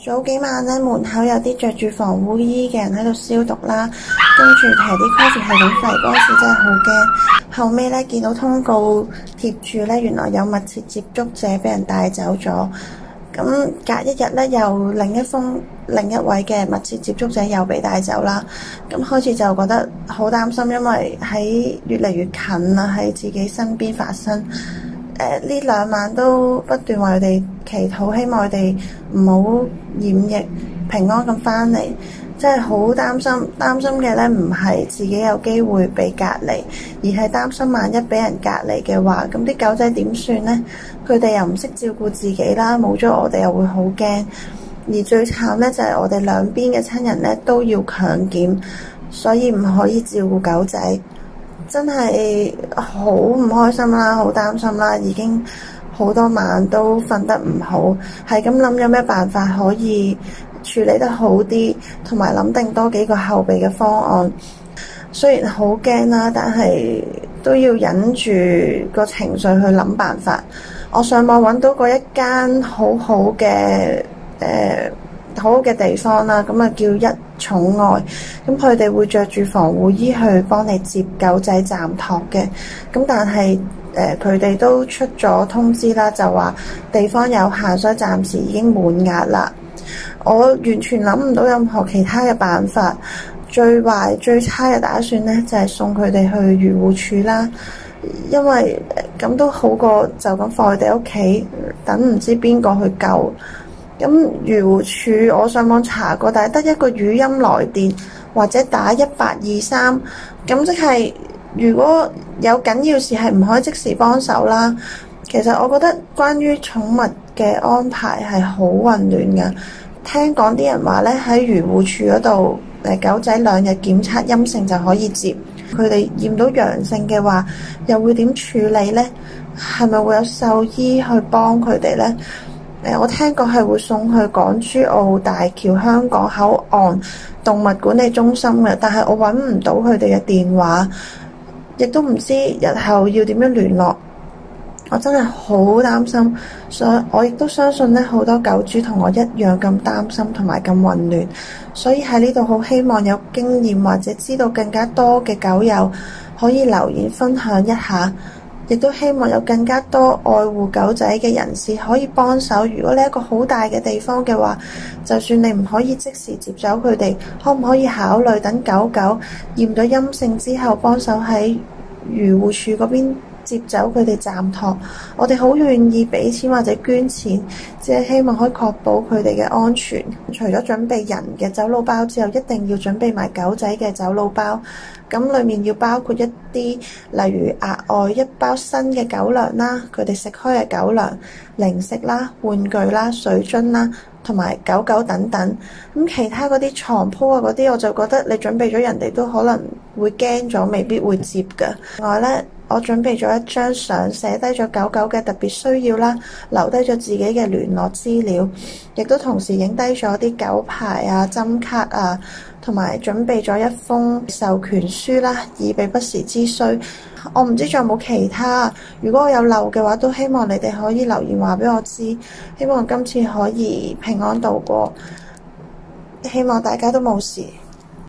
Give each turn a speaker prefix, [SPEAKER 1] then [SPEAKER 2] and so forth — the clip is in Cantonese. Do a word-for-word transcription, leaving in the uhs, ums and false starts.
[SPEAKER 1] 早幾晚咧，門口有啲着住防護衣嘅人喺度消毒啦，跟住提啲 coffee 係咁吠，嗰陣時真係好驚。後尾咧見到通告貼住咧，原來有密切接觸者俾人帶走咗。咁隔一日咧，又另一封另一位嘅密切接觸者又被帶走啦。咁開始就覺得好擔心，因為喺越嚟越近啦，喺自己身邊發生。誒呢兩晚都不斷為佢哋祈禱，希望佢哋唔好染疫，平安咁返嚟。真係好擔心，擔心嘅咧唔係自己有機會被隔離，而係擔心萬一俾人隔離嘅話，咁啲狗仔點算呢？佢哋又唔識照顧自己啦，冇咗我哋又會好驚。而最慘咧就係我哋兩邊嘅親人咧都要強檢，所以唔可以照顧狗仔。真係好唔開心啦，好擔心啦，已經好多晚都瞓得唔好，係咁諗有咩辦法可以處理得好啲，同埋諗定多幾個後備嘅方案。雖然好驚啦，但係都要忍住個情緒去諗辦法。我上網揾到過一間好好嘅誒好好嘅地方啦，咁啊叫一寵愛，咁佢哋會着住防護衣去幫你接狗仔暫託嘅。咁但係誒佢哋都出咗通知啦，就話地方有限，所以暫時已經滿額啦。我完全諗唔到任何其他嘅辦法，最壞最差嘅打算呢，就係送佢哋去漁護署啦，因為咁都好過就咁放佢哋屋企等唔知邊個去救。咁漁護署我上網查過，但係得一個語音來電或者打一八二三，咁即係如果有緊要事係唔可以即時幫手啦。其實我覺得關於寵物嘅安排係好混亂嘅。聽講啲人話咧，喺漁護署嗰度，誒狗仔兩日檢測陰性就可以接，佢哋驗到陽性嘅話，又會點處理呢？係咪會有獸醫去幫佢哋呢？誒，我聽講係會送去港珠澳大橋香港口岸動物管理中心嘅，但係我揾唔到佢哋嘅電話，亦都唔知日後要點樣聯絡。我真係好擔心，所以我亦都相信咧，好多狗主同我一樣咁擔心同埋咁混亂，所以喺呢度好希望有經驗或者知道更加多嘅狗友可以留言分享一下。亦都希望有更加多愛護狗仔嘅人士可以幫手。如果你一個好大嘅地方嘅話，就算你唔可以即時接走佢哋，可唔可以考慮等狗狗驗咗陰性之後，幫手喺漁護署嗰邊接走佢哋暫託？我哋好願意俾錢或者捐錢，只係希望可以確保佢哋嘅安全。除咗準備人嘅走佬包之後，一定要準備埋狗仔嘅走佬包。咁裡面要包括一啲，例如額外一包新嘅狗糧啦，佢哋食開嘅狗糧、零食啦、玩具啦、水樽啦，同埋狗狗等等。咁其他嗰啲床鋪啊嗰啲，我就覺得你準備咗，人哋都可能會驚咗，未必會接㗎。另外呢，我準備咗一張相，寫低咗狗狗嘅特別需要啦，留低咗自己嘅聯絡資料，亦都同時影低咗啲狗牌啊、針卡啊，同埋準備咗一封授權書啦，以備不時之需。我唔知仲有冇其他，如果我有漏嘅話，都希望你哋可以留言話俾我知。希望今次可以平安度過，希望大家都冇事。